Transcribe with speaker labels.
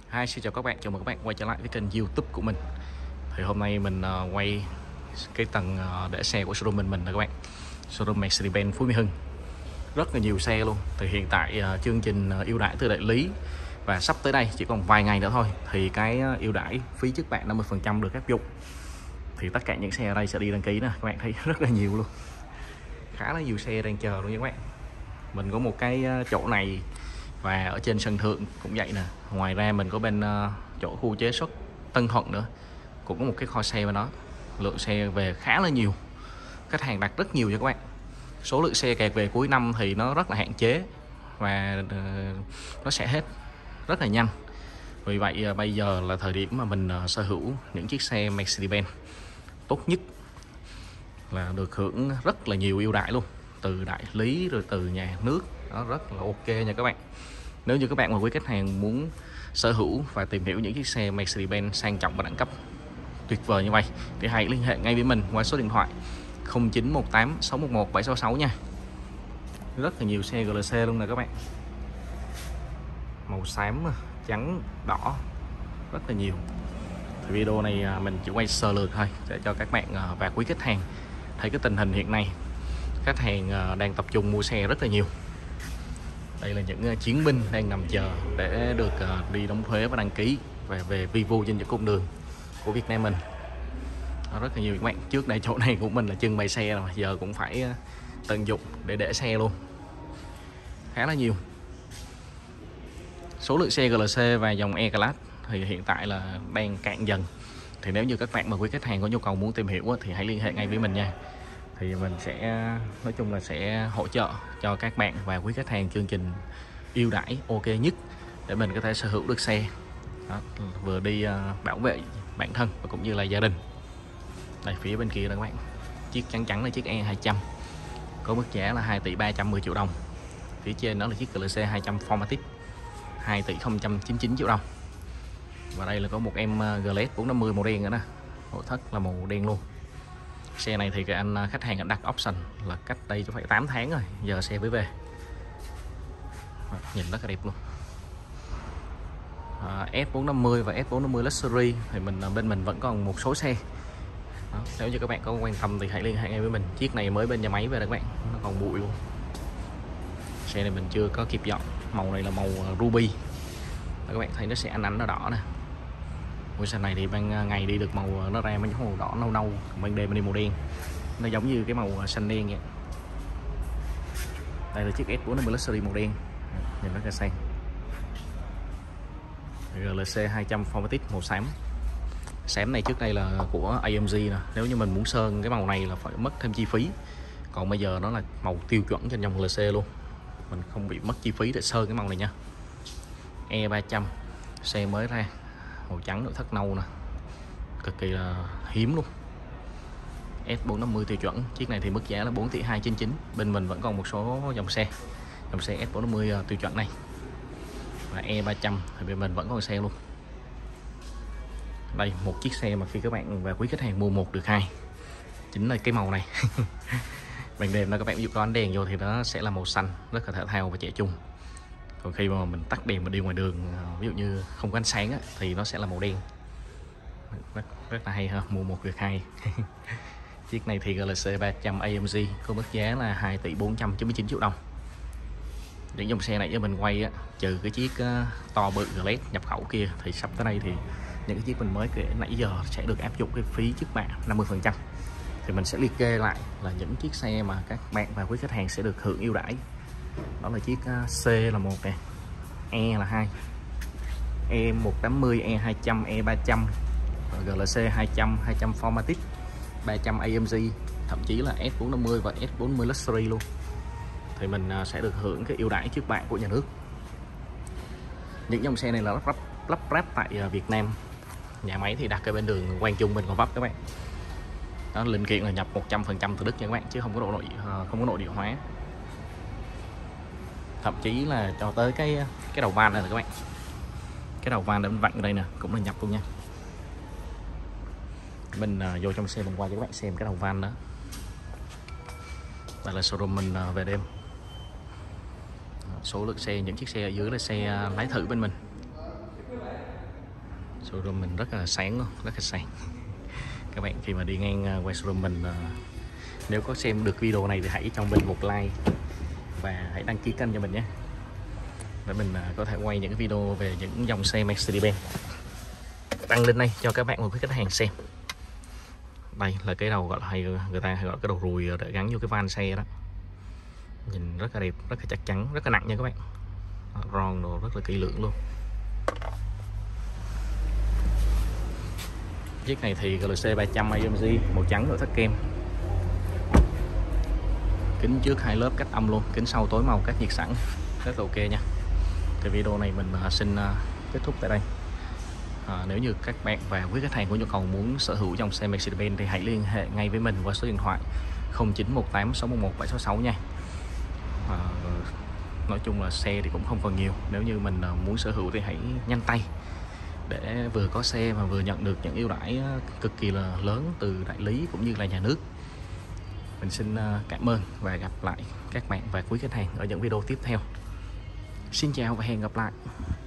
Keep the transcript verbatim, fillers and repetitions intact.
Speaker 1: Hi, xin chào các bạn, chào mừng các bạn quay trở lại với kênh YouTube của mình. Thì hôm nay mình uh, quay cái tầng uh, để xe của showroom mình mình nè các bạn. Showroom Mercedes-Benz Phú Mỹ Hưng. Rất là nhiều xe luôn. Thì hiện tại uh, chương trình uh, ưu đãi từ đại lý và sắp tới đây chỉ còn vài ngày nữa thôi thì cái uh, ưu đãi phí trước bạ năm mươi phần trăm được áp dụng. Thì tất cả những xe ở đây sẽ đi đăng ký nè, các bạn thấy rất là nhiều luôn. Khá là nhiều xe đang chờ luôn nha các bạn. Mình có một cái uh, chỗ này và ở trên sân thượng cũng vậy nè. Ngoài ra mình có bên uh, chỗ khu chế xuất Tân Thuận nữa, cũng có một cái kho xe bên đó. Lượng xe về khá là nhiều, khách hàng đặt rất nhiều cho các bạn. Số lượng xe kẹt về cuối năm thì nó rất là hạn chế và uh, nó sẽ hết rất là nhanh. Vì vậy uh, bây giờ là thời điểm mà mình uh, sở hữu những chiếc xe Mercedes-Benz tốt nhất, là được hưởng rất là nhiều ưu đãi luôn, từ đại lý rồi từ nhà nước. Nó rất là ok nha các bạn. Nếu như các bạn mà quý khách hàng muốn sở hữu và tìm hiểu những chiếc xe Mercedes-Benz sang trọng và đẳng cấp tuyệt vời như vậy thì hãy liên hệ ngay với mình qua số điện thoại không chín một tám sáu một một bảy sáu sáu nha. Rất là nhiều xe giê lờ xê luôn nè các bạn, màu xám, trắng, đỏ, rất là nhiều. Thì video này mình chỉ quay sơ lược thôi để cho các bạn và quý khách hàng thấy cái tình hình hiện nay khách hàng đang tập trung mua xe rất là nhiều. Đây là những chiến binh đang nằm chờ để được đi đóng thuế và đăng ký và về vi vu trên những cung đường của Việt Nam mình. Nó rất là nhiều các bạn. Trước đây chỗ này của mình là trưng bày xe rồi, giờ cũng phải tận dụng để để xe luôn. Khá là nhiều. Số lượng xe giê lờ xê và dòng E-Class thì hiện tại là đang cạn dần. Thì nếu như các bạn mà quý khách hàng có nhu cầu muốn tìm hiểu thì hãy liên hệ ngay với mình nha. Thì mình sẽ nói chung là sẽ hỗ trợ cho các bạn và quý khách hàng chương trình ưu đãi ok nhất để mình có thể sở hữu được xe. Đó, vừa đi uh, bảo vệ bản thân và cũng như là gia đình. Đây phía bên kia đó các bạn, chiếc trắng trắng là chiếc E hai trăm có mức giá là hai tỷ ba trăm mười triệu đồng. Phía trên đó là chiếc giê lờ xê hai trăm Formatic hai tỷ không trăm chín mươi chín triệu đồng. Và đây là có một em Glade bốn năm mươi màu đen nữa nè, nội thất là màu đen luôn. Xe này thì cái anh khách hàng anh đặt option là cách đây cho phải tám tháng rồi, giờ xe mới về. Nhìn rất là đẹp luôn. à, S bốn năm mươi và S bốn năm mươi Luxury thì mình bên mình vẫn còn một số xe. Đó, nếu như các bạn có quan tâm thì hãy liên hệ ngay với mình. Chiếc này mới bên nhà máy về đó các bạn, nó còn bụi luôn. Xe này mình chưa có kịp dọn. Màu này là màu ruby. Đó, các bạn thấy nó sẽ ánh ánh nó đỏ nè. Màu xe này thì ban ngày đi được màu nó ra mấy màu đỏ nâu nâu, ban đêm đi màu đen, nó giống như cái màu xanh đen vậy. Đây là chiếc S bốn năm mươi Luxury màu đen, nhìn rất là sang. giê lờ xê hai trăm Formatic màu xám. Xám này trước đây là của a em giê nè. Nếu như mình muốn sơn cái màu này là phải mất thêm chi phí. Còn bây giờ nó là màu tiêu chuẩn trên dòng giê lờ xê luôn, mình không bị mất chi phí để sơn cái màu này nha. E ba trăm xe mới ra, màu trắng nội thất nâu nè, cực kỳ là hiếm luôn. S bốn năm mươi tiêu chuẩn, chiếc này thì mức giá là bốn tỷ hai trăm chín mươi chín. Bên mình vẫn còn một số dòng xe, dòng xe S bốn năm mươi tiêu chuẩn này và E ba trăm thì bên mình vẫn còn xe luôn. Đây một chiếc xe mà khi các bạn và quý khách hàng mua một được hai, chính là cái màu này. Ban đêm đó các bạn ví dụ có ánh đèn vô thì nó sẽ là màu xanh, rất là thể thao và trẻ trung. Còn khi mà mình tắt đèn mà đi ngoài đường, ví dụ như không có ánh sáng á, thì nó sẽ là màu đen. Rất, rất là hay ha, mua một được hai. Chiếc này thì giê lờ xê ba trăm a em giê có mức giá là hai tỷ bốn trăm chín mươi chín triệu đồng. Những dòng xe này cho mình quay á, trừ cái chiếc uh, to bự Glade nhập khẩu kia thì sắp tới đây thì những cái chiếc mình mới kể nãy giờ sẽ được áp dụng cái phí trước bạ năm mươi phần trăm. Thì mình sẽ liệt kê lại là những chiếc xe mà các bạn và quý khách hàng sẽ được hưởng ưu đãi. Đó là chiếc uh, C là một nè, E là hai, E một tám mươi, E hai trăm, E ba trăm, giê lờ xê hai trăm, hai trăm Formatic, ba trăm a em giê, thậm chí là S bốn năm mươi và S bốn mươi Luxury luôn. Thì mình sẽ được hưởng cái ưu đãi trước bạ của nhà nước. Những dòng xe này là lắp ráp lắp ráp tại Việt Nam, nhà máy thì đặt ở bên đường Quang Trung bên Gò Vấp các bạn. Đó, linh kiện là nhập một trăm phần trăm từ Đức nha các bạn, chứ không có độ nội không có nội địa hóa. Thậm chí là cho tới cái cái đầu van này nè các bạn, cái đầu van để mình vặn ở đây nè cũng là nhập luôn nha. Mình uh, vô trong xe mình qua cho các bạn xem cái đầu van đó. Đây là showroom mình uh, về đêm. Số lượng xe, những chiếc xe ở dưới là xe uh, lái thử bên mình. Showroom mình rất là sáng luôn, rất là sáng. Các bạn khi mà đi ngang qua showroom mình, nếu có xem được video này thì hãy cho mình một like và hãy đăng ký kênh cho mình nhé, để mình có thể quay những video về những dòng xe Mercedes-Benz đăng lên đây cho các bạn một cái khách hàng xem. Đây là cái đầu gọi là hay người ta hay gọi là cái đầu rùi để gắn vô cái van xe đó, nhìn rất là đẹp, rất là chắc chắn, rất là nặng nha các bạn, ron đồ rất là kỹ lưỡng luôn. Chiếc này thì giê lờ xê ba trăm a em giê màu trắng nội thất kem, kính trước hai lớp cách âm luôn, kính sau tối màu cách nhiệt sẵn, rất là ok nha. Thì video này mình xin kết thúc tại đây. À, nếu như các bạn và quý khách hàng có nhu cầu muốn sở hữu dòng xe Mercedes-Benz thì hãy liên hệ ngay với mình qua số điện thoại không chín một tám sáu một một bảy sáu sáu nha. À, nói chung là xe thì cũng không còn nhiều, nếu như mình muốn sở hữu thì hãy nhanh tay để vừa có xe mà vừa nhận được những ưu đãi cực kỳ là lớn từ đại lý cũng như là nhà nước. Mình xin cảm ơn và gặp lại các bạn và quý khách hàng ở những video tiếp theo. Xin chào và hẹn gặp lại.